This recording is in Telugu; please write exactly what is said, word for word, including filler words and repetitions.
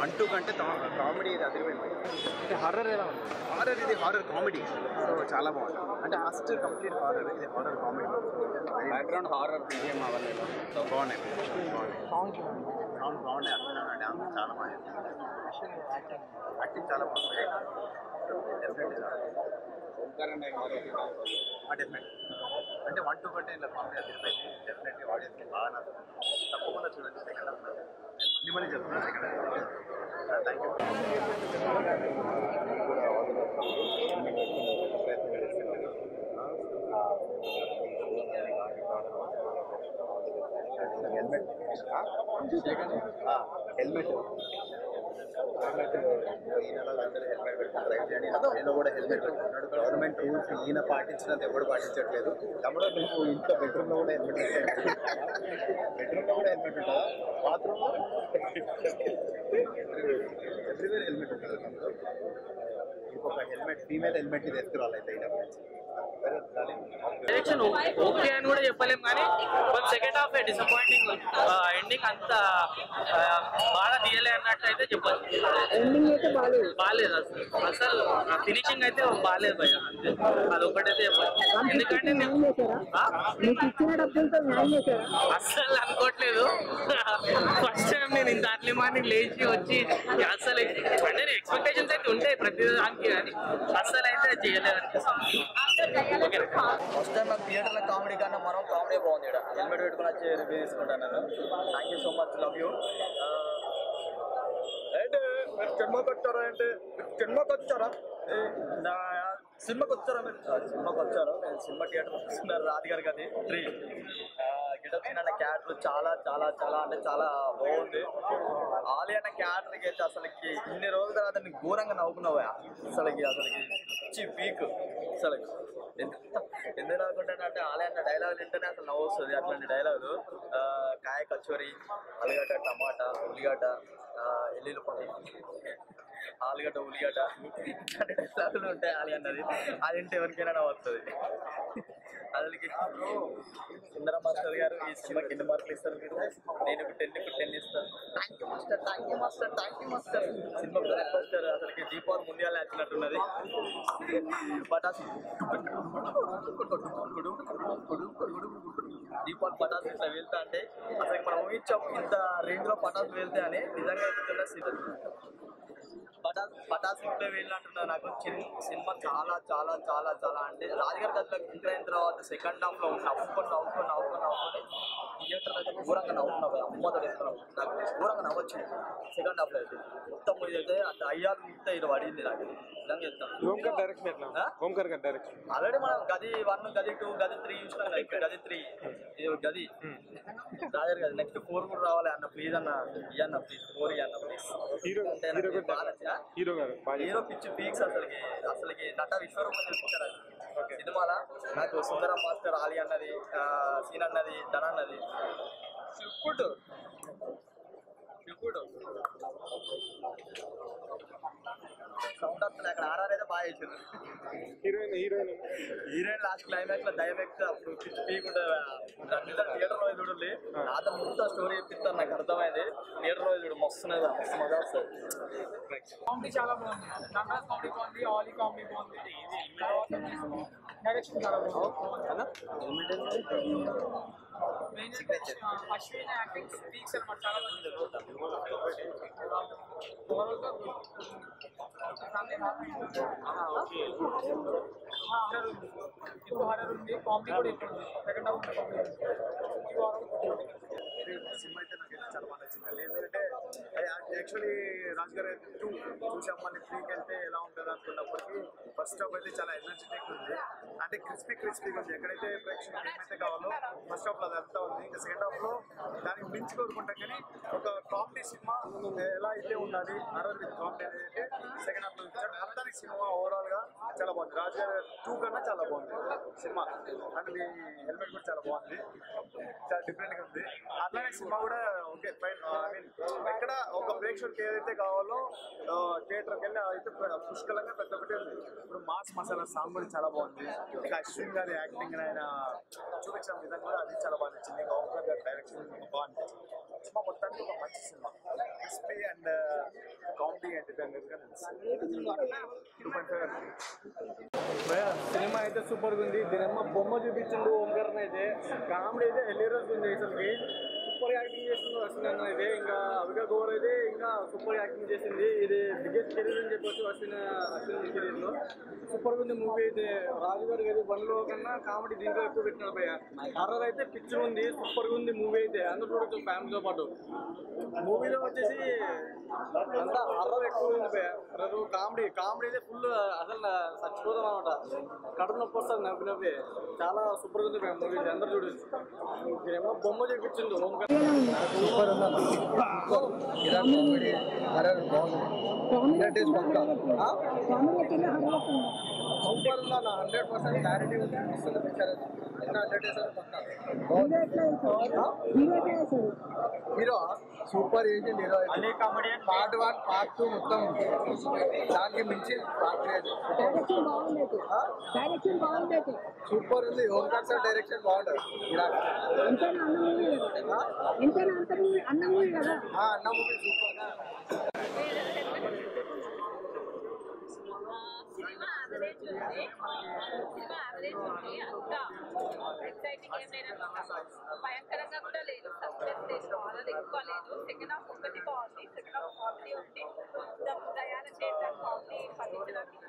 వన్ టూ కంటే కామెడీ ఇది అదిరిపోయింది. అంటే హారర్ ఎలా ఉంది? హారర్ ఇది హారర్ కామెడీ, సో చాలా బాగుంది. అంటే ఫస్ట్ కంప్లీట్ హారర్, ఇది horror comedy. Background horror BGM అవన్నీ బాగున్నాయి. బాగున్నాయి సాంగ్ సాంగ్ బాగున్నాయి. అర్థం డ్యాన్స్ చాలా బాగుంది. యాక్టింగ్ చాలా బాగుంది. డెఫినెట్లీ డెఫినెట్ అంటే వన్ టూ కంటే ఇలా కామెడీ అదిరిపోయింది. డెఫినెట్లీ ఆడియన్స్కి బాగా నచ్చుతుంది. తప్పకుండా చూడండి. సెకండ్ హాఫ్ మళ్ళీ మళ్ళీ చెప్తున్నాను. Second half thank you. Helmet helmet ఈయనలో అందరూ హెల్మెట్ పెట్టుకుని రైడ్ చేయండి. నేను కూడా హెల్మెట్ పెట్టుకున్నాడు. గవర్నమెంట్ రూల్స్ ఈయన పాటించినంత ఎవరు పాటించట్లేదు. తమ్ముడు నువ్వు ఇంట్లో బెడ్రూమ్లో కూడా హెల్మెట్ బెడ్రూమ్లో కూడా హెల్మెట్ ఉంటుందా? బాత్రూమ్లో ఎవ్రీవేర్ హెల్మెట్ ఉంటుంది. తమ్ముడు ఇంకొక హెల్మెట్ ఫీమేల్ హెల్మెట్ తీసుకురావాలి అయితే అయినా డైరెక్షన్ ఓకే అని కూడా చెప్పలేము, కానీ but second half disappointing ending అంత బాగా తీయలే అన్నట్టు అయితే చెప్పచ్చు. బాగాలేదు అసలు అసలు ఫినిషింగ్ అయితే బాగాలేదు భయ, అంతే అదొకటైతే చెప్పచ్చు. ఎందుకంటే అస్సలు అనుకోవట్లేదు ఫస్ట్ టైం నేను ఇంత అర్లీ మార్నింగ్ లేచి వచ్చి అసలు అంటే ఎక్స్పెక్టేషన్స్ అయితే ఉంటాయి ప్రతి దానికి, కానీ అస్సలు అయితే చేయలేదు అనిపిస్తుంది. ఫస్ట్ టైం నాకు థియేటర్లో కామెడీ కన్నా మనం కామెడీ బాగుంది. ఇక్కడ హెల్మెట్ పెట్టుకుని వచ్చి రివ్యూ తీసుకుంటాను. Thank you so much, love you. అంటే మీరు సినిమాకి వచ్చారా? అంటే సినిమాకి వచ్చారా? నా సినిమాకి వచ్చారా? మీరు సినిమాకి వచ్చారు. నేను సినిమా థియేటర్ వస్తున్నారు. రాజుగారి గది త్రీ గిటప్ అన్న క్యారెక్టర్ చాలా చాలా చాలా అంటే చాలా బాగుంది. ఆలి అన్న క్యారెక్టర్కి అయితే అసలుకి ఇన్ని రోజుల తర్వాత నేను ఘోరంగా నవ్వుకున్నావు అసలుకి. అసలుకి పిచ్చి పీక్ అసలు. ఎందుకు నవ్వుకుంటానంటే ఆలి అన్న డైలాగులు వింటేనే అసలు నవ్వు వస్తుంది. అట్లాంటి డైలాగులు కాయ కచోరీ, ఆలుగడ్డ టమాటా, ఉల్లిగడ్డ, ఎల్లుల్లి పని, ఆలుగడ్డ ఉల్లిగడ్డ ఇట్లాంటి డైలాగులు ఉంటాయి ఆలి అన్నది. అది వింటే ఎవరికైనా నవ్వు వస్తుంది. అసలుకి సుందర మాస్టర్ గారు ఈ సినిమాకి ఎన్ని మార్కులు ఇస్తారు మీరు? నేను ఇప్పుడు టెన్ ఇప్పుడు టెన్ ఇస్తాను. Thank you master, thank you master, thank you master. సినిమా బ్లాక్ బస్టర్ అసలుకి దీపావళి ముందుగా వచ్చినట్టున్నది. పటాసు దీపావళి పటాసు ఇట్లా వెళ్తా అంటే అసలు మనం ఊహించాము ఇంత రేంజ్ లో పటాసు వెళ్తే అని. నిజంగా చెప్తున్నా పటాస్ పటాస్ ఇంట్లో వెళ్ళినట్టున్నారు. నాకు సినిమా చాలా చాలా చాలా చాలా అంటే రాజుగారి గదిలో ఎంటర్ అయిన తర్వాత సెకండ్ హాఫ్ లో నవ్వుకొని నవ్వుకొని నవ్వుకొని నవ్వుకొని థియేటర్ అయితే ఘోరంగా నవ్వుకున్నావు. అమ్మతో వేస్తున్నావు. నాకు ఘోరంగా నవ్వొచ్చింది సెకండ్ హాఫ్ లో అయితే. మొత్తం ఇది అయితే అంటే అయ్యాలు ఇంత ఇది పడింది నాకు. నిజంగా చెప్తాను. ఆల్రెడీ మనం గది వన్, గది టూ, గది త్రీ చూసినాం కదా. ఇక్కడ గది త్రీ, గది రాజారు గది. నెక్స్ట్ ఫోర్ కూడా రావాలి అన్న. ప్లీజ్ అన్న ఇయ్యన్న, ప్లీజ్ ఫోర్ ఇయ్యన్న ప్లీజ్. హీరో గారు హీరో పిచ్చి పీక్స్ అసలుకి. అసలుకి నట విశ్వరూపం చూపించారు సినిమాలో. నాకు సుందరం మాస్టర్, ఆలి అన్నది, సీన్ అన్నది, ధన అన్నది ఇప్పుడు ఇప్పుడు సౌండ్ వస్తుంది అక్కడ. ఆర్ఆర్ అయితే బాగా చేసారు. Heroine heroine heroine last climax లో దయం ఎక్కితే అప్పుడు పిచ్చి పీక్ ఉంటుంది. థియేటర్ లో చూడండి. నాతో మొత్తం స్టోరీ చెప్పిస్తారు. నాకు అర్థమైంది. థియేటర్ లో చూడు మస్తున్నది, మస్తు మజా వస్తుంది. కామెడీ చాలా బాగుంది. నందా కామెడీ బాగుంది, ఆలీ కామెడీ బాగుంది, డైరెక్షన్ చాలా బాగుంది. అశ్విన్ యాక్టింగ్ స్పీక్స్ అనమాట చాలా బాగుంది. ఇప్పుడు హారర్ ఉంది, కామెడీ కూడా ఇప్పుడు ఉంది. సెకండ్ హాఫ్ సినిమా అయితే నాకైతే చాలా బాగా నచ్చింది. ఎందుకంటే యాక్చువల్లీ రాజుగారి టూ చూసాం. మళ్ళీ త్రీకి వెళ్తే ఎలా ఉంటుంది అనుకున్నప్పటికీ ఫస్ట్ హాఫ్ అయితే చాలా ఎనర్జెటిక్ ఉంది. అంటే క్రిస్పీ క్రిస్పీగా ఉంది. ఎక్కడైతే ప్రేక్షకులకు ఏమైతే కావాలో ఫస్ట్ హాఫ్లో అది అంతా ఉంది. ఇంకా సెకండ్ హాఫ్లో దానికి మించి కోరుకుంటాం. కానీ ఒక కామెడీ సినిమా ఎలా అయితే ఉండాలి హర్రర్ విత్ కామెడీ అనేది సెకండ్ హాఫ్లో చూపించాడు. మొత్తానికి సినిమా ఓవరాల్గా చాలా బాగుంది. రాజుగారి టూ కన్నా చాలా బాగుంది సినిమా. అండ్ మీ హెల్మెట్ కూడా చాలా బాగుంది, చాలా డిఫరెంట్గా ఉంది. అట్లానే సినిమా కూడా ఓకే ఫైన్. ఐ మీన్ ఎక్కడ ఒక ప్రేక్షకుడికి ఏదైతే కావాలో థియేటర్కి వెళ్ళి అయితే పుష్కలంగా పెద్ద ఒకటి ఉంది. ఇప్పుడు మాస్ మసాలా సాంగ్ కూడా చాలా బాగుంది. ఇంకా అశ్విన్ గారి యాక్టింగ్ ఆయన చూపించిన విధంగా కూడా అది చాలా బాగా నచ్చింది. ఇంకా ఓంకార్ గారి డైరెక్షన్ బాగా అనిపించింది. సినిమా మొత్తానికి ఒక మంచి సినిమా. క్రిస్పీ అండ్ పూర్తిగా ఎంటర్టైన్మెంట్ గా టూ పాయింట్ ఫైవ్. సినిమా అయితే సూపర్గా ఉంది. దీనమ్మ బొమ్మ చూపించిండు ఓంకర్ని అయితే. కామెడీ అయితే హెలీరియస్ ఉంది. అసలు సూపర్ యాక్టింగ్ చేస్తుంది అశ్విన్ అన్న అయితే. ఇంకా అవిగా గౌర్ అయితే ఇంకా సూపర్ యాక్టింగ్ చేసింది. ఇది బిగ్గెస్ట్ కెరీర్ అని చెప్పొచ్చు అశ్విన్ అశ్విన్ కెరీర్ లో. సూపర్గా ఉంది మూవీ అయితే. రాజుగారి గది వన్లో కన్నా కామెడీ దీంట్లో ఎక్కువ పెట్టినాడు భయ్య. హర్రర్ అయితే పిక్చర్ ఉంది, సూపర్గా ఉంది మూవీ అయితే. అందరూ చూడొచ్చు ఫ్యామిలీతో పాటు. మూవీలో వచ్చేసి అంతా హర్రర్ ఎక్కువ ఉంది భయ్య. హర్రర్ కామెడీ కామెడీ అయితే ఫుల్ అసలు చచ్చిపోతాం అనమాట. కడుపు నొప్పి వస్తుంది నవ్వి నవ్వి. చాలా సూపర్గా ఉంది భయ్య మూవీ. అందరూ చూడొచ్చు. ఏమో బొమ్మ చూపించిండు ఓంకర్. సూపర్ ఉందన్న. కామెడీ హర్రర్ బాగుంది. సూపర్ ఉందన్న. హండ్రెడ్ పర్సెంట్ క్లారిటీ ఉంది. పిక్చర్ ఎంత హండ్రెడ్ హీరో సూపర్ చేసింది హీరో. అన్ని comedy part one part two మొత్తం దానికి మించి పార్ట్ సూపర్ ఉంది. ఓంకార్ సార్ డైరెక్షన్ బాగుంటుంది. అన్న మూవీ కదా అన్న మూవీ సూపర్. సినిమా యావరేజ్ ఉంది. సినిమా యావరేజ్ ఉంది. అంత ఎక్సైటింగ్ ఏం లేదు, భయంకరంగా కూడా లేదు. సస్పెన్స్ లేదు, హారర్ ఎక్కువ లేదు. సెకండ్ హాఫ్ ఒకటి బాగుంది. సెకండ్ హాఫ్ కామెడీ ఉంది. దయాల చేత కామెడీ పండించడానికి